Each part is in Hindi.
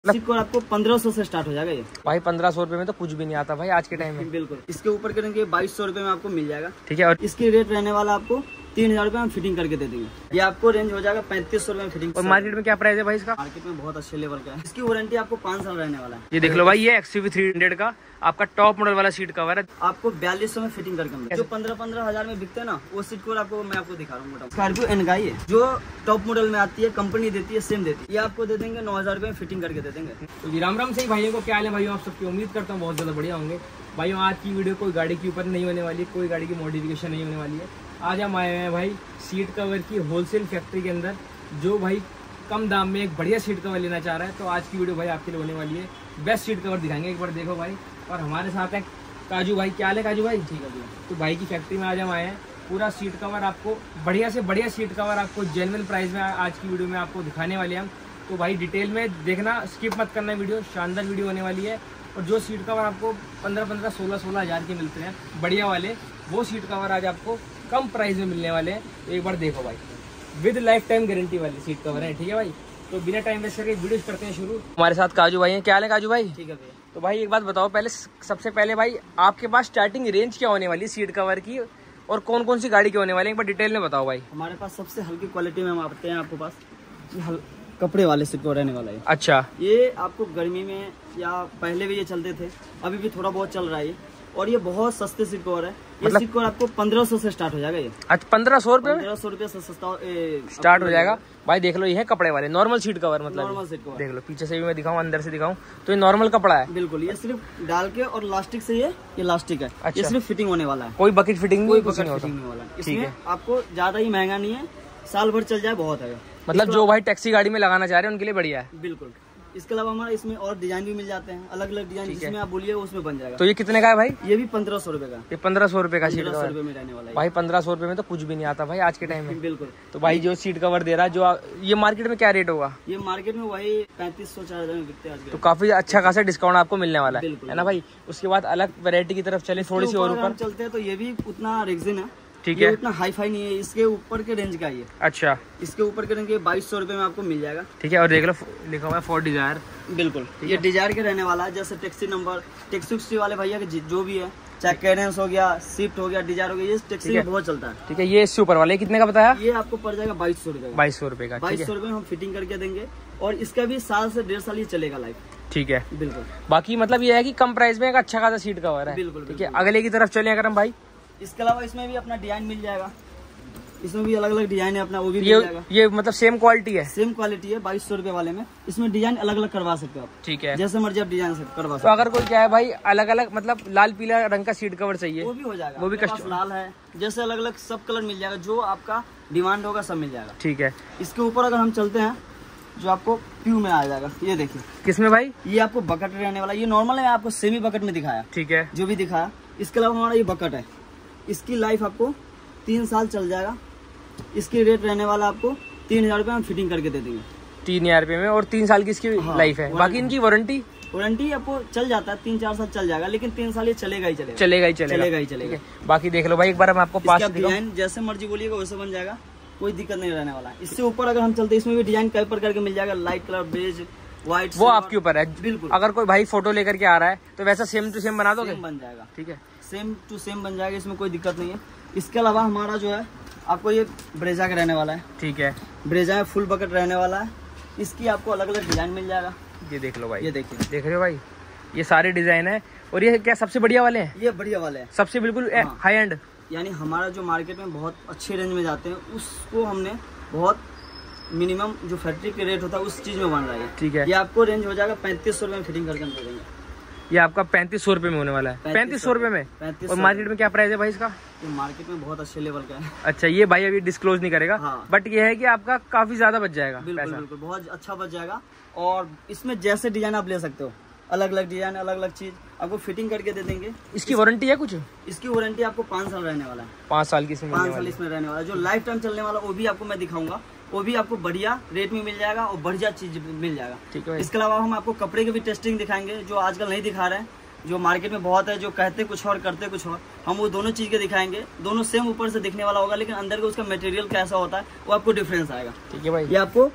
सिक्कोर आपको 1500 से स्टार्ट हो जाएगा ये भाई। 1500 रुपए में तो कुछ भी नहीं आता भाई आज के टाइम में। बिल्कुल। इसके ऊपर करेंगे 2200 रुपए में आपको मिल जाएगा। ठीक है। और इसकी रेट रहने वाला आपको 3000 रुपए में फिटिंग करके दे देंगे। ये आपको रेंज हो जाएगा 3500 रुपए में फिटिंग। और मार्केट में क्या प्राइस है भाई इसका? मार्केट में बहुत अच्छे लेवल का है। इसकी वारंटी आपको 5 साल रहने वाला है। ये देख लो भाई, ये XUV 300 का आपका टॉप मॉडल वाला सीट कवर है। आपको 4200 में फिटिंग करके मिलेगा। जो 15-15 हजार में बिकते हैं ना, वो सीट कवर आपको मैं दिखा रहा हूँ। स्कॉर्पियो एनगाई है जो टॉप मॉडल में आती है, कंपनी देती है, सेम देती है। ये आपको दे देंगे 9000 रुपए में फिटिंग करके दे देंगे। तो राम राम से भाइयों को क्या हाल है भाइयों, आप सबकी उम्मीद करता हूँ बहुत ज्यादा बढ़िया होंगे। भाइयों आज की वीडियो कोई गाड़ी के ऊपर नहीं होने वाली, कोई गाड़ी की मॉडिफिकेशन नहीं होने वाली है। आज हम आए हैं भाई सीट कवर की होलसेल फैक्ट्री के अंदर, जो भाई कम दाम में एक बढ़िया सीट कवर लेना चाह रहा है। तो आज की वीडियो भाई आपके लिए होने वाली है, बेस्ट सीट कवर दिखाएंगे, एक बार देखो भाई। और हमारे साथ है काजू भाई। क्या हाल है काजू भाई? ठीक है भैया। तो भाई की फैक्ट्री में आज हम आए हैं, पूरा सीट कवर आपको बढ़िया से बढ़िया सीट कवर आपको जेन्युइन प्राइस में आज की वीडियो में आपको दिखाने वाले हैं हम। तो भाई डिटेल में देखना, स्किप मत करना वीडियो, शानदार वीडियो होने वाली है। और जो सीट कवर आपको 15-15, 16-16 हज़ार के मिलते हैं बढ़िया वाले, वो सीट कवर आज आपको कम प्राइस में मिलने वाले हैं। एक बार देखो भाई, विद लाइफ टाइम गारंटी वाले सीट कवर है। ठीक है भाई। तो बिना टाइम वेस्ट करके वीडियो करते हैं शुरू। हमारे साथ काजू भाई हैं। क्या हाल है काजू भाई? ठीक है भैया। तो भाई एक बात बताओ, पहले सबसे पहले भाई आपके पास स्टार्टिंग रेंज क्या होने वाली सीट कवर की, और कौन कौन सी गाड़ी के होने वाले, एक बार डिटेल में बताओ भाई। हमारे पास सबसे हल्की क्वालिटी में हम आते हैं आपके पास कपड़े वाले सीट कवर रहने वाला है। अच्छा। ये आपको गर्मी में या पहले भी ये चलते थे, अभी भी थोड़ा बहुत चल रहा है ये। और ये बहुत सस्ते सीट कवर है। ये मतलब सीट कवर आपको 1500 से स्टार्ट हो जाएगा। ये अच्छा 1500 रुपए में 1500 रुपए से सस्ता स्टार्ट हो जाएगा भाई। देख लो, ये है कपड़े वाले नॉर्मल सीट कवर, मतलब नॉर्मल सीट कवर। देख लो पीछे से भी मैं दिखाऊं, अंदर से दिखाऊं, तो ये नॉर्मल कपड़ा है। बिल्कुल। ये सिर्फ डाल के और लास्टिक से ये लास्टिक है। अच्छा। ये सिर्फ फिटिंग होने वाला है, कोई बकेट फिटिंग कोई नहीं, बकेट फिटिंग नहीं वाला। इसमें आपको ज्यादा ही महंगा नहीं है, साल भर चल जाए बहुत है। मतलब जो भाई टैक्सी गाड़ी में लगाना चाह रहे हैं उनके लिए बढ़िया है। बिल्कुल। इसके अलावा हमारा इसमें और डिजाइन भी मिल जाते हैं, अलग अलग डिजाइन, जिसमें आप बोलिए उसमें बन जाएगा। तो ये कितने का है भाई? ये भी 1500 रुपए का। ये 1500 रुपए का सीट कवर 1500 रुपए में रहने वाला है भाई। 1500 रुपए में तो कुछ भी नहीं आता भाई आज के टाइम में। बिल्कुल। तो भाई जो सीट कवर दे रहा है, जो ये मार्केट में क्या रेट होगा? ये मार्केट में वही 3500-4000 में बिकते हैं। तो काफी अच्छा खासा डिस्काउंट आपको मिलने वाला है, बिल्कुल। है ना भाई। उसके बाद अलग वैरायटी की तरफ चले थोड़ी सी और ऊपर चलते हैं, तो ये भी उतना रेक्सिन है। ठीक है। उतना हाई फाई नहीं है, इसके ऊपर के रेंज का ये। अच्छा। इसके ऊपर के रेंज 2200 रुपए में आपको मिल जाएगा। ठीक है। और देख लो लिखा हुआ है फॉर डिजायर। बिल्कुल। ये डिजायर के रहने वाला है। जैसे टैक्सी नंबर, टैक्सी वाले भैया के जो भी है, चाहे कैरेंस हो गया, स्विफ्ट हो गया, डिजायर हो गया, ये टैक्सी में बहुत चलता है। ठीक है। ये इससे ऊपर वाले कितने का बताया? ये आपको पड़ जाएगा 2200 रुपए। 2200 रुपए का। 2200 रुपए में हम फिटिंग करके देंगे। और इसका भी 1 से 1.5 साल ये चलेगा लाइफ। ठीक है। बिल्कुल। बाकी मतलब ये है कि कम प्राइस में एक अच्छा खासा सीट कवर है। बिल्कुल। ठीक है। अगले की तरफ चले अगर हम भाई, इसके अलावा इसमें भी अपना डिजाइन मिल जाएगा। इसमें भी अलग अलग डिजाइन है अपना, वो भी मिल जाएगा। ये मतलब सेम क्वालिटी है? सेम क्वालिटी है। 2200 रुपए वाले में इसमें डिजाइन अलग अलग करवा सकते हो आप। ठीक है। जैसे मर्जी आप डिजाइन से करवा सकते तो अगर कोई क्या है भाई, अलग अलग मतलब लाल पीला रंग का सीट कवर चाहिए, वो भी हो जाएगा। वो भी कस्टमर लाल है, जैसे अलग अलग सब कलर मिल जाएगा, जो आपका डिमांड होगा सब मिल जाएगा। ठीक है। इसके ऊपर अगर हम चलते हैं, जो आपको प्यू में आ जाएगा, ये देखिए। किसमें भाई? ये आपको बकेट रहने वाला। ये नॉर्मल है, आपको सेमी बकेट में दिखाया। ठीक है। जो भी दिखाया। इसके अलावा हमारा ये बकेट है, इसकी लाइफ आपको 3 साल चल जाएगा। इसकी रेट रहने वाला आपको 3000 रुपए हम फिटिंग करके दे देंगे। 3000 रुपए में, और 3 साल की इसकी लाइफ है। बाकी इनकी वारंटी आपको चल जाता है, 3-4 साल चल जाएगा, लेकिन 3 साल ये चलेगा ही चलेगा। चलेगा ही चलेगा। बाकी देख लो भाई, एक बार हम आपको पास डिजाइन जैसे मर्जी बोलिएगा वैसे बन जाएगा, कोई दिक्कत नहीं रहने वाला है। इससे ऊपर अगर हम चलते हैं, इसमें भी डिजाइन कई प्रकार के मिल जाएगा, लाइट कलर, बेज, व्हाइट, वो आपके ऊपर है। बिल्कुल। अगर कोई भाई फोटो लेकर के आ रहा है तो वैसा सेम टू सेम बना दोगे? बन जाएगा। ठीक है। सेम टू सेम बन जाएगा, इसमें कोई दिक्कत नहीं है। इसके अलावा हमारा जो है आपको ये ब्रेजा का रहने वाला है। ठीक है। ब्रेजा में फुल बकेट रहने वाला है। इसकी आपको अलग अलग डिजाइन मिल जाएगा। ये देख लो भाई, ये देखिए, देख रहे हो भाई, ये सारे डिजाइन है। और ये क्या सबसे बढ़िया वाले हैं? ये बढ़िया वाले हैं, सबसे बिल्कुल हाई एंड। यानी हमारा जो मार्केट में बहुत अच्छे रेंज में जाते हैं, उसको हमने बहुत मिनिमम जो फैक्ट्री के रेट होता है उस चीज में बन रहा है। ठीक है। ये आपको रेंज हो जाएगा 3500 रुपए में फिटिंग करके हम दे देंगे। ये आपका 3500 रुपए में होने वाला है। 3500 रुपए में। 3500। और मार्केट में क्या प्राइस है भाई इसका? ये मार्केट में बहुत अच्छे लेवल का है। अच्छा, ये भाई अभी डिस्क्लोज नहीं करेगा। हाँ। बट ये है कि आपका काफी ज्यादा बच जाएगा। बिल्कुल बिल्कुल, बहुत अच्छा बच जाएगा। और इसमें जैसे डिजाइन आप ले सकते हो, अलग अलग डिजाइन, अलग अलग चीज आपको फिटिंग करके दे देंगे। इसकी वारंटी है कुछ? इसकी वारंटी आपको 5 साल रहने वाला है। 5 साल की इसमें 5 साल इसमें रहने वाला है। जो लाइफ टाइम चलने वाला वो भी आपको मैं दिखाऊंगा, वो भी आपको बढ़िया रेट में मिल जाएगा और बढ़िया चीज मिल जाएगा। ठीक है। इसके अलावा हम आपको कपड़े की भी टेस्टिंग दिखाएंगे, जो आजकल नहीं दिखा रहे हैं, जो मार्केट में बहुत है, जो कहते कुछ और करते कुछ और। हम वो दोनों चीज के दिखाएंगे। दोनों सेम ऊपर से दिखने वाला होगा, लेकिन अंदर का उसका मटेरियल कैसा होता है वो आपको डिफरेंस आएगा। ठीक है भाई। ये आपको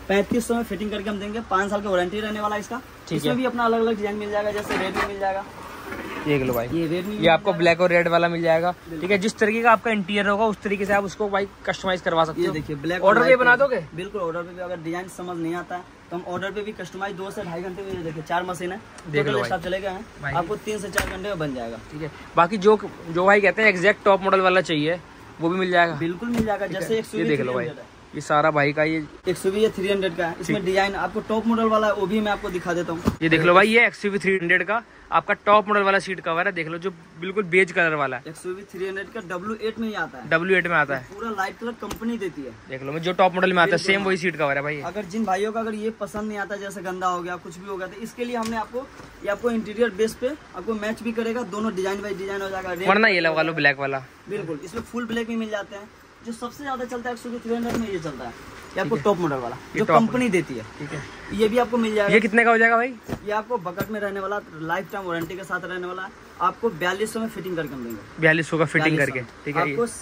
3500 में फिटिंग करके हम देंगे। 5 साल का वारंटी रहने वाला है इसका। इसमें भी अपना अलग अलग डिजाइन मिल जाएगा, जैसे रेड में मिल जाएगा, देख लो भाई ये रेड में ये आपको ब्लैक और रेड वाला मिल जाएगा। ठीक है, जिस तरीके का आपका इंटीरियर होगा उस तरीके से आप उसको भाई कस्टमाइज करवा सकते हो। ये देखिए ब्लैक ऑर्डर पे बना दोगे? बिल्कुल, ऑर्डर पे भी। अगर डिजाइन समझ नहीं आता है तो हम ऑर्डर पे भी कस्टमाइज 2 से 2.5 घंटे में। ये देखिए 4 मशीन है, टोटल चले गए हैं, आपको 3 से 4 घंटे में बन जाएगा। ठीक है, बाकी जो भाई कहते हैं एग्जैक्ट टॉप मॉडल वाला चाहिए वो भी मिल जाएगा। बिल्कुल मिल जाएगा। जैसे ये देख लो भाई, ये सारा भाई का ये XUV 300 का है। इसमें डिजाइन आपको टॉप मॉडल वाला है, वो भी मैं आपको दिखा देता हूँ। ये देख लो भाई, ये XUV 300 का आपका टॉप मॉडल वाला सीट कवर है। देख लो जो बिल्कुल बेज कलर वाला है। XUV 300 का W8 में ही आता है। W8 में आता है, पूरा लाइट कलर कंपनी देती है। देख लो जो टॉप मॉडल में आता है सेम वही सीट कवर है भाई। अगर जिन भाइयों का अगर ये पसंद नहीं आता, जैसे गंदा हो गया कुछ भी हो गया, तो इसके लिए हमने आपको इंटीरियर बेस पे आपको मैच भी करेगा। दोनों डिजाइन बाई डिजाइन हो जाएगा। वरना ये लगा लो ब्लैक वाला। बिल्कुल, इसमें फुल ब्लैक भी मिल जाते हैं। जो सबसे ज्यादा चलता है XUV 300 में ये चलता है। ये आपको टॉप मॉडल वाला जो कंपनी देती है। ठीक है, ये भी आपको मिल जाएगा। ये कितने का हो जाएगा भाई? ये आपको बकेट में रहने वाला, लाइफ टाइम वारंटी के साथ रहने वाला है। आपको 4200 में फिटिंग करके हम देंगे। 4200 का फिटिंग करके। ठीक है, आपको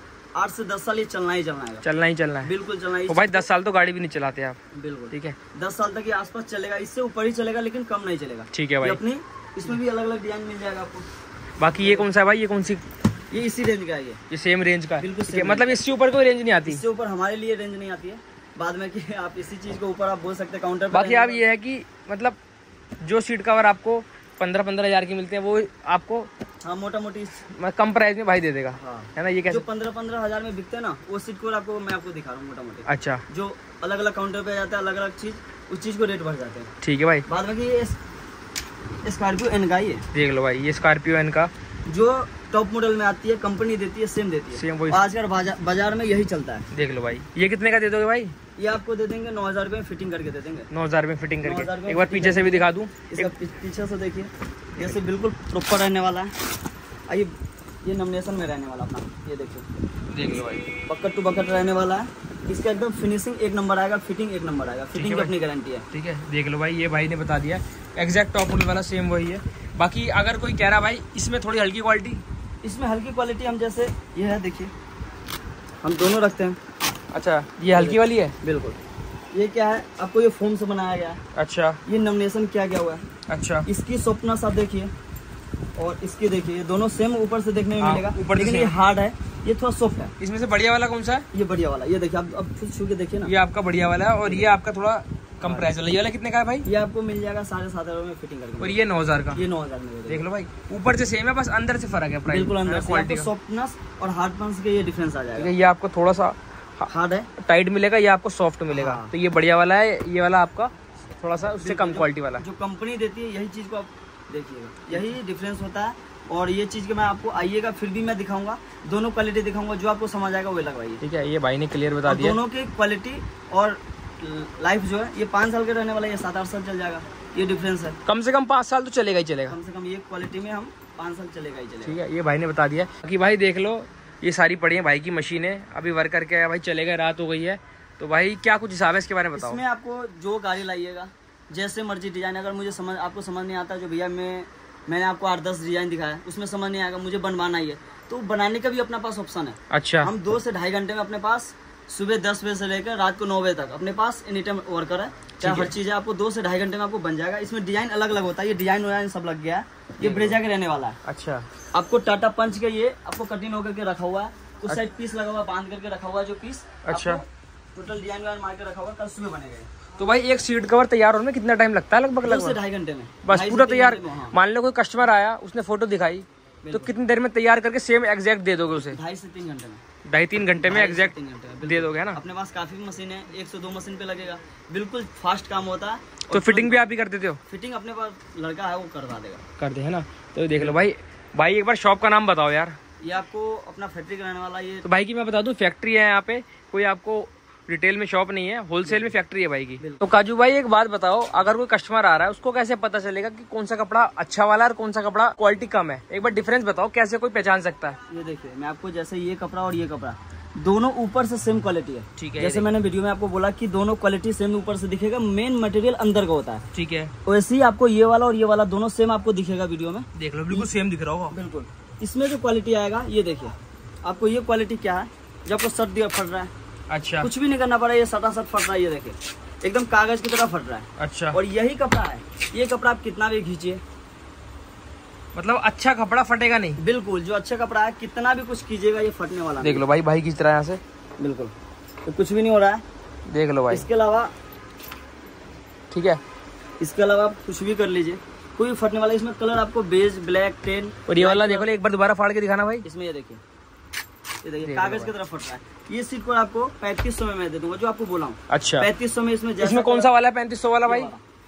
8 से 10 साल ये चलना ही चलना है। चलना ही चलना है, बिल्कुल चलना ही। भाई 10 साल तो गाड़ी भी नहीं चलाते आप। बिल्कुल, ठीक है, 10 साल तक ये आसपास चलेगा। इससे ऊपर ही चलेगा, लेकिन कम नहीं चलेगा। ठीक है भाई, अपनी इसमें भी अलग अलग डिजाइन मिल जाएगा आपको। बाकी ये कौन सा है भाई? ये कौन सी? ये इसी रेंज का है। ये सेम रेंज का? बिल्कुल, मतलब इससे ऊपर कोई रेंज नहीं आती? इससे ऊपर हमारे लिए रेंज नहीं आती है। बाद में कि आप इसी चीज को ऊपर आप बोल सकते हैं काउंटर पे। बाकी आप ये है कि मतलब जो सीट कवर आपको 15-15 हजार की मिलते हैं वो आपको हाँ मोटा मोटी कम प्राइस में भाई दे देगा। हाँ। है ना? ये कैसे? जो 15-15 हजार में बिकते हैं ना, वो सीट कवर आपको मैं आपको दिखा रहा हूँ मोटा मोटी। अच्छा, जो अलग अलग काउंटर पे जाता है, अलग अलग चीज, उस चीज को रेट बढ़ जाते हैं। ठीक है भाई। बाद में ये स्कॉर्पियो एन का ही है। देख लो भाई, ये स्कॉर्पियो एन का जो टॉप मॉडल में आती है, कंपनी देती है, सेम देती है। सेम वही आजकल बाजार में यही चलता है। देख लो भाई, ये कितने का दे दोगे भाई? ये आपको दे देंगे 9000 रुपए में फिटिंग करके दे देंगे। 9000 में फिटिंग करके। एक बार पीछे से भी दिखा दूं। इसका पीछे से देखिए, जैसे बिल्कुल प्रॉपर रहने वाला है। आइए, ये नॉमिनेशन में रहने वाला अपना, ये देखिए, देख लो भाई, बकेट टू बकेट रहने वाला है। इसका एकदम फिनिशिंग 1 नंबर आएगा, फिटिंग 1 नंबर आएगा। फिटिंग की अपनी गारंटी है। ठीक है, देख लो भाई, ये भाई ने बता दिया एग्जैक्ट टॉप मॉडल वाला सेम वही है। बाकी अगर कोई कह रहा भाई इसमें थोड़ी हल्की क्वालिटी, इसमें हल्की क्वालिटी हम जैसे ये है, देखिए हम दोनों रखते हैं। अच्छा, ये हल्की वाली है? बिल्कुल। ये क्या है, आपको ये फोम से बनाया गया है। अच्छा, ये नॉमिनेशन किया गया हुआ है। अच्छा, इसकी सॉफ्टनेस आप देखिए और इसकी देखिए, ये दोनों सेम ऊपर से देखने में मिलेगा, ऊपर लेकिन ये हार्ड है, ये थोड़ा सॉफ्ट है। इसमें से बढ़िया वाला कौन सा है? ये बढ़िया वाला, ये देखिए, आप खुद छू के देखिए ना। ये आपका बढ़िया वाला है और ये आपका थोड़ा कम प्राइस वाला। ये वाला कितने का है भाई? ये आपको मिल जाएगा 7,500 में फिटिंग करके। और ये 9000 का? ये 9000 में। देख लो भाई, ऊपर से सेम है, बस अंदर से फर्क है प्राइस। बिल्कुल, अंदर से क्वालिटी सॉफ्टनेस और हार्डनेस के ये डिफरेंस आ जाएगा। ये आपको थोड़ा सा हार्ड है, टाइट मिलेगा, ये आपको सॉफ्ट मिलेगा। हाँ। तो ये बढ़िया वाला है, ये वाला आपका थोड़ा सा उससे कम क्वालिटी वाला। जो कंपनी देती है यही चीज को आप देखिएगा, यही डिफरेंस होता है। और ये चीज के मैं आपको आइएगा, फिर भी मैं दिखाऊंगा, दोनों क्वालिटी दिखाऊंगा, जो आपको समझ आएगा वो लगवाइए। ठीक है, ये भाई ने क्लियर बता दिया दोनों की क्वालिटी और लाइफ जो है, ये 5 साल के रहने वाला है, ये 7-8 साल चल जाएगा। ये डिफरेंस है, कम से कम 5 साल तो चलेगा ही चलेगा। कम से कम ये क्वालिटी में हम 5 साल चलेगा ही चलेगा। ठीक है, ये भाई ने बता दिया कि भाई देख लो, ये सारी पड़ी है भाई की मशीनें, अभी वर्क करके आया भाई, चलेगा, रात हो गई है। तो भाई क्या कुछ हिसाब है इसके बारे में बताओ। इसमें आपको जो गाड़ी लाइएगा, जैसे मर्जी डिजाइन, अगर मुझे आपको समझ नहीं आता, जो भैया मैंने आपको 8-10 डिजाइन दिखाया, उसमें समझ नहीं आएगा, मुझे बनवाना ही है, तो बनाने का भी अपने पास ऑप्शन है। अच्छा, हम 2 से 2.5 घंटे में अपने पास, सुबह 10 बजे से लेकर रात को 9 बजे तक अपने पास एनी टाइम वर्कर है, चाहे हर चीज है, आपको 2 से 2.5 घंटे में आपको बन जाएगा। इसमें डिजाइन अलग अलग होता है, ये डिजाइन सब लग गया है। ये ब्रेजा के रहने वाला है। अच्छा, आपको टाटा पंच का ये आपको कटिंग होकर के रखा हुआ है, उस साइड पीस लगा हुआ, बांध करके रखा हुआ है, जो पीस। अच्छा, टोटल डिजाइन मार के रखा हुआ, कल सुबह बनेगा। तो भाई एक सीट कवर तैयार होने में कितना टाइम लगता है? लगभग 2 से 2.5 घंटे में बस पूरा तैयार। हाँ। मान लो कोई कस्टमर आया, उसने फोटो दिखाई, तो कितनी देर में तैयार करके सेम एग्जैक्ट दे दोगे उसे? 2.5 से 3 घंटे में। 2.5-3 घंटे में एग्जैक्ट दे दोगे, है ना? अपने पास काफी मशीन है, 102 मशीन पे लगेगा, बिल्कुल फास्ट काम होता है। तो फिटिंग भी आप ही कर देते हो? फिटिंग अपने पास लड़का है, वो करवा देगा, कर दे, है ना? तो देख लो भाई एक बार शॉप का नाम बताओ यार। ये आपको अपना फैक्ट्री का रहने वाला ये। तो भाई की मैं बता दूं, फैक्ट्री है यहाँ पे, कोई आपको रिटेल में शॉप नहीं है, होलसेल में फैक्ट्री है भाई की। तो काजू भाई एक बात बताओ, अगर कोई कस्टमर आ रहा है, उसको कैसे पता चलेगा कि कौन सा कपड़ा अच्छा वाला और कौन सा कपड़ा क्वालिटी कम है? एक बार डिफरेंस बताओ, कैसे कोई पहचान सकता है? ये देखिए, मैं आपको जैसे ये कपड़ा और ये कपड़ा दोनों ऊपर से सेम क्वालिटी है। ठीक है, जैसे मैंने वीडियो में आपको बोला कि दोनों क्वालिटी सेम ऊपर से दिखेगा, मेन मटेरियल अंदर का होता है। ठीक है, वैसे ही आपको ये वाला और ये वाला दोनों सेम आपको दिखेगा वीडियो में। देख लो, बिल्कुल सेम दिख रहा होगा। बिल्कुल। इसमें जो क्वालिटी आएगा, ये देखिए, आपको ये क्वालिटी क्या है, जब आपको शर्ट दिया फट रहा है, अच्छा, कुछ भी नहीं करना पड़ा, ये सटा सट फट रहा है, ये देखिए, एकदम कागज की तरह फट रहा है। अच्छा, और यही कपड़ा है, ये कपड़ा आप कितना भी खींचिए, मतलब अच्छा कपड़ा फटेगा नहीं। बिल्कुल, जो अच्छा कपड़ा है कितना भी कुछ कीजिएगा ये फटने वाला देख लो भाई, भाई खींच रहा है यहाँ से, बिल्कुल तो कुछ भी नहीं हो रहा है। देख लो भाई, इसके अलावा ठीक है, इसके अलावा आप कुछ भी कर लीजिए, कोई फटने वाला। इसमें कलर आपको बेज, ब्लैक, टेन। और ये वाला देखो, एक बार दोबारा फाड़ के दिखाना भाई। इसमें ये देखिए, ये देखिए कागज की तरफ फट रहा है। ये सीट पर आपको 3500 में मैं दे दूंगा, जो आपको बोला हूँ। अच्छा, 3500 में। इसमें कौन सा वाला है 3500 वाला भाई?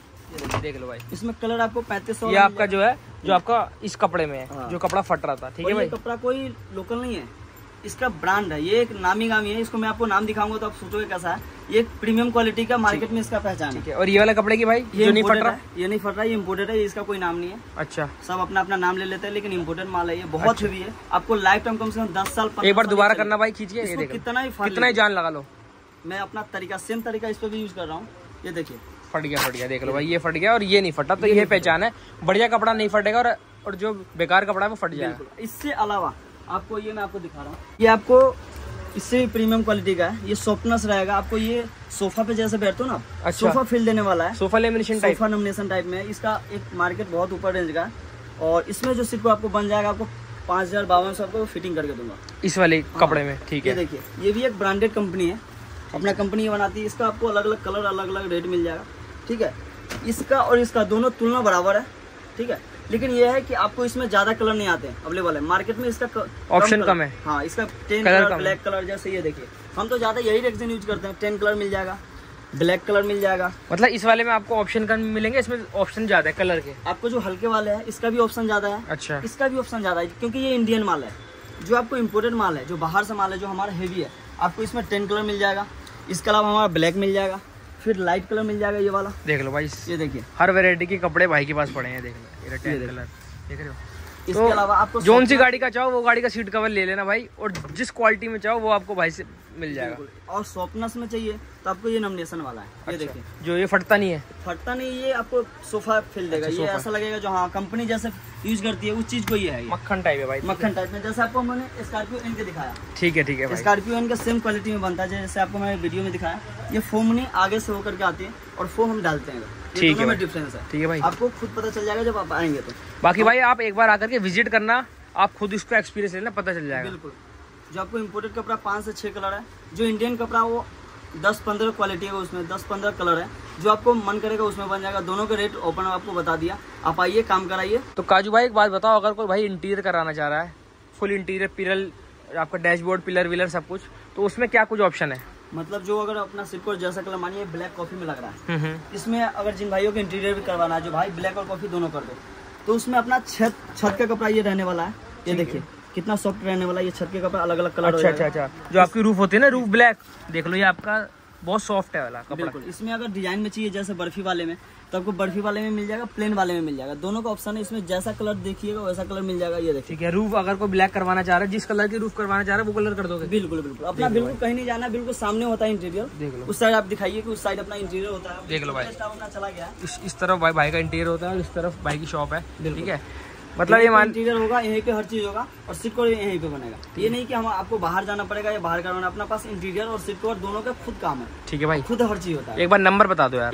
देख लो भाई, इसमें कलर आपको 3500। ये आपका जो है, जो आपका इस कपड़े में है, हाँ। जो कपड़ा फट रहा था, ठीक है भाई। कपड़ा कोई लोकल नहीं है, इसका ब्रांड है, ये एक नामी गामी है। इसको मैं आपको नाम दिखाऊंगा तो आप सोचोगे कैसा है। ये एक प्रीमियम क्वालिटी का मार्केट में इसका पहचान है। और ये वाला कपड़े की भाई, ये नहीं फट रहा, ये नहीं फट रहा, ये इम्पोर्टेड है, इसका कोई नाम नहीं है। अच्छा, सब अपना अपना नाम ले लेते हैं, लेकिन इम्पोर्टेड माल है, ये बहुत हेवी है। आपको लाइफ टाइम कम से कम 10 साल। एक बार दोबारा करना भाई, खींचिए, ये देखो कितना ही जान लगा लो। मैं अपना तरीका, सेम तरीका इस पर भी यूज कर रहा हूँ। ये देखिए फट गया, देख लो भाई, ये फट गया और ये नहीं फटा, तो ये पहचान है। बढ़िया कपड़ा नहीं फटेगा और जो बेकार कपड़ा है वो फट जाएगा। इससे अलावा आपको ये मैं आपको दिखा रहा हूँ, ये आपको इससे भी प्रीमियम क्वालिटी का है। ये सॉफ्टनेस रहेगा, आपको ये सोफा पे जैसे बैठते हो ना, अच्छा, सोफा फील देने वाला है। Sofa lamination type, sofa lamination type में। इसका एक मार्केट बहुत ऊपर रेंज का है। और इसमें जो सीट को आपको बन जाएगा, आपको 5052 आपको फिटिंग करके दूंगा इस वाले कपड़े में, ठीक है। ये देखिए, ये भी एक ब्रांडेड कंपनी है, अपना कंपनी ये बनाती है। इसका आपको अलग अलग कलर, अलग अलग रेट मिल जाएगा, ठीक है। इसका और इसका दोनों तुलना बराबर है, ठीक है। लेकिन ये है कि आपको इसमें ज्यादा कलर नहीं आते हैं अवेलेबल है मार्केट में, इसका ऑप्शन कम है। हाँ, इसका 10 कलर, ब्लैक कलर, जैसे ये देखिए, हम तो ज्यादा यही रेक्सिन यूज करते हैं। 10 कलर मिल जाएगा, ब्लैक कलर मिल जाएगा। मतलब इस वाले में आपको ऑप्शन कम मिलेंगे, इसमें ऑप्शन ज्यादा है कलर के। आपको जो हल्के वाले हैं इसका भी ऑप्शन ज्यादा है। अच्छा, इसका भी ऑप्शन ज्यादा है, क्योंकि ये इंडियन माल है। जो आपको इम्पोर्टेड माल है, जो बाहर से माल है, जो हमारा हेवी है, आपको इसमें 10 कलर मिल जाएगा। इसके अलावा हमारा ब्लैक मिल जाएगा, फिर लाइट कलर मिल जाएगा, ये वाला। देख लो भाई, ये देखिए, हर वैरायटी के कपड़े भाई के पास पड़े हैं, देख लो, ये 10 कलर देख रहे हो। इसके अलावा आपको जोन सी गाड़ी का चाहो वो गाड़ी का सीट कवर ले लेना भाई, और जिस क्वालिटी में चाहो वो आपको भाई से मिल जाएगा। और सॉफ्टनेस में चाहिए तो आपको ये नॉमिनेशन वाला है। ये देखिए, जो ये फटता नहीं है, फटता नहीं, ये आपको सोफा फील देगा। ये ऐसा लगेगा जो हाँ कंपनी जैसे यूज करती है उस चीज को ये है। मक्खन टाइप है भाई, मक्खन टाइप में, जैसे आपको मैंने स्कॉर्पियो एन के दिखाया। ठीक है भाई, स्कॉर्पियो एन का सेम क्वालिटी में बनता है, जैसे आपको मैंने वीडियो में दिखाया। ये फोम नहीं आगे से होकर के आती है और फोम हम डालते हैं, ठीक है, डिफरेंस है। ठीक है भाई, आपको खुद पता चल जाएगा जब आप आएंगे तो। बाकी भाई आप एक बार आकर के विजिट करना, आप खुद इसका एक्सपीरियंस लेना, पता चल जाएगा। बिल्कुल, जो आपको इम्पोर्टेड कपड़ा 5 से 6 कलर है, जो इंडियन कपड़ा वो 10-15 क्वालिटी है, उसमें 10-15 कलर है। जो आपको मन करेगा उसमें बन जाएगा। दोनों के रेट ओपन आपको बता दिया, आप आइए काम कराइए। तो काजू भाई एक बात बताओ, अगर कोई भाई इंटीरियर कराना चाह रहा है, फुल इंटीरियर, पिलर, आपका डैशबोर्ड, पिलर विलर सब कुछ, तो उसमें क्या कुछ ऑप्शन है? मतलब जो अगर अपना सीट को जैसा कलर मानिए ब्लैक कॉफी में लग रहा है, इसमें अगर जिन भाइयों को इंटीरियर भी करवाना है, जो भाई ब्लैक और कॉफी दोनों कर दो, तो उसमें अपना छत का कपड़ा ये रहने वाला है। ये देखिए कितना सॉफ्ट रहने वाला है, ये छत के कपड़ा अलग अलग कलर। अच्छा, जो आपकी रूफ होती है ना, रूफ ब्लैक, देख लो ये आपका बहुत सॉफ्ट है वाला कपड़ा। बिल्कुल, इसमें अगर डिजाइन में चाहिए जैसे बर्फी वाले में, तो आपको बर्फी वाले में मिल जाएगा, प्लेन वाले में मिल जाएगा। दोनों का ऑप्शन है, इसमें जैसा कलर देखिएगा वैसा कलर मिल जाएगा। ये देखिए, ठीक है। रूफ अगर कोई ब्लैक करवाना चाह रहा है, जिस कलर की रूफ करवाना चाह रहा है वो कलर कर दोगे? बिल्कुल अपना बिल्कुल कहीं नहीं जाना, बिल्कुल सामने होता है इंटीरियर। देख लो, उस साइड आप दिखाइए कि उस साइड अपना इंटीरियर होता है। देख लो भाई, अपना चला गया, इस तरफ भाई का इंटीरियर होता है और इस तरफ भाई की शॉप है, ठीक है। मतलब ये इंटीरियर होगा, यहीं पे हर चीज होगा और सीट कवर यहीं पे बनेगा। ये नहीं कि हम आपको बाहर जाना पड़ेगा या बाहर करवाना, अपना पास इंटीरियर और सीट कवर दोनों का खुद काम है। ठीक है भाई, खुद हर चीज होता है। एक बार नंबर बता दो यार।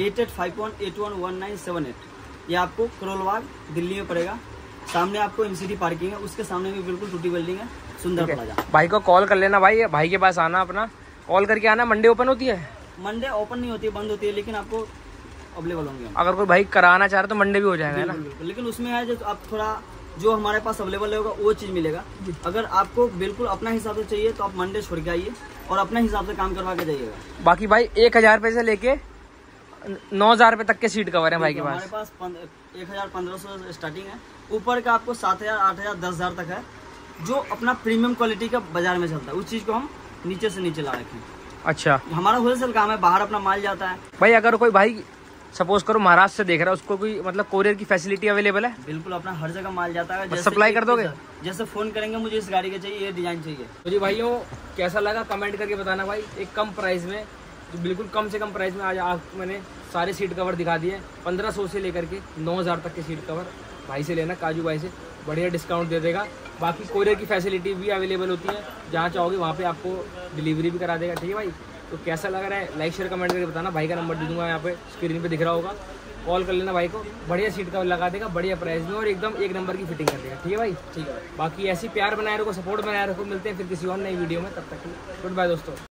8851811978। ये आपको करोलबाग दिल्ली में पड़ेगा। सामने आपको MCD पार्किंग है, उसके सामने भी बिल्कुल टूटी बिल्डिंग है, सुंदर प्लाजा। भाई को कॉल कर लेना भाई, भाई के पास आना, अपना कॉल करके आना। मंडे ओपन होती है? मंडे ओपन नहीं होती है, बंद होती है, लेकिन आपको अवेलेबल होंगे। अगर कोई भाई कराना चाह रहा तो मंडे भी हो जाएगा ना? लेकिन उसमें है जो आप थोड़ा जो हमारे पास अवेलेबल होगा वो चीज मिलेगा। अगर आपको बिल्कुल अपना हिसाब से चाहिए तो आप मंडे छोड़ के आइए और अपने हिसाब से काम करवा के जाइएगा। बाकी भाई 1000 रुपए से लेके 9000 रुपए तक के सीट कवर है भाई के पास। हमारे पास 1500 स्टार्टिंग है, ऊपर का आपको 7000, 8000, 10000 तक है, जो अपना प्रीमियम क्वालिटी का बाजार में चलता है। उस चीज को हम नीचे से नीचे ला रखे हैं। अच्छा, हमारा होलसेल काम है, बाहर अपना माल जाता है। भाई अगर कोई भाई सपोज करो महाराष्ट्र से देख रहा है, उसको कोई मतलब कोरियर की फैसिलिटी अवेलेबल है? बिल्कुल, अपना हर जगह माल जाता है। सप्लाई कर दोगे? जैसे फोन करेंगे मुझे इस गाड़ी का चाहिए, ये डिजाइन चाहिए। तो जी भाइयों कैसा लगा कमेंट करके बताना भाई। एक कम प्राइस में, बिल्कुल कम से कम प्राइस में आज आपको मैंने सारे सीट कवर दिखा दिए। 1500 से लेकर के 9000 तक के सीट कवर भाई से लेना, काजू भाई से, बढ़िया डिस्काउंट दे देगा। बाकी कोरियर की फैसिलिटी भी अवेलेबल होती है, जहाँ चाहोगे वहाँ पे आपको डिलीवरी भी करा देगा। ठीक है भाई, तो कैसा लग रहा है लाइक शेयर कमेंट करके बताना। भाई का नंबर दे दूंगा यहाँ पे स्क्रीन पे दिख रहा होगा, कॉल कर लेना भाई को। बढ़िया सीट कवर लगा देगा, बढ़िया प्राइस में और एकदम एक नंबर की फिटिंग कर देगा। ठीक है भाई, ठीक है। बाकी ऐसी प्यार बनाए रखो, सपोर्ट बनाए रखो। मिलते हैं फिर किसी और नई वीडियो में, तब तक गुड बाय दोस्तों।